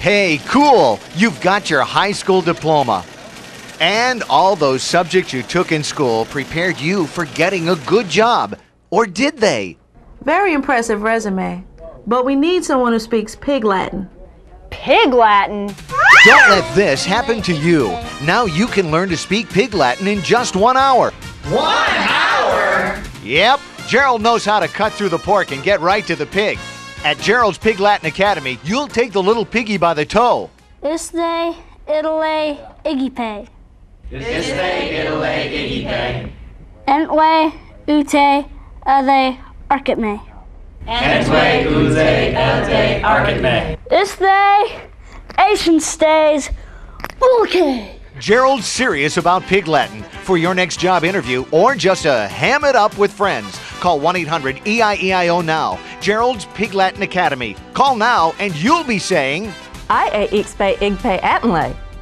Hey, cool! You've got your high school diploma. And all those subjects you took in school prepared you for getting a good job. Or did they? Very impressive resume. But we need someone who speaks Pig Latin. Pig Latin? Don't let this happen to you. Now you can learn to speak Pig Latin in just 1 hour. 1 hour? Yep, Gerald knows how to cut through the pork and get right to the pig. At Gerald's Pig Latin Academy, you'll take the little piggy by the toe. Iste, idole, igipe. Iste, idole, igipe. Entwe, ute, ade, architme. Entwe, ute, ade, architme. Iste, Asian stays, okay. Gerald's serious about Pig Latin. For your next job interview or just to ham it up with friends, call 1-800-EIEIO now. Gerald's Pig Latin Academy. Call now and you'll be saying, I ixpe igpe attenley.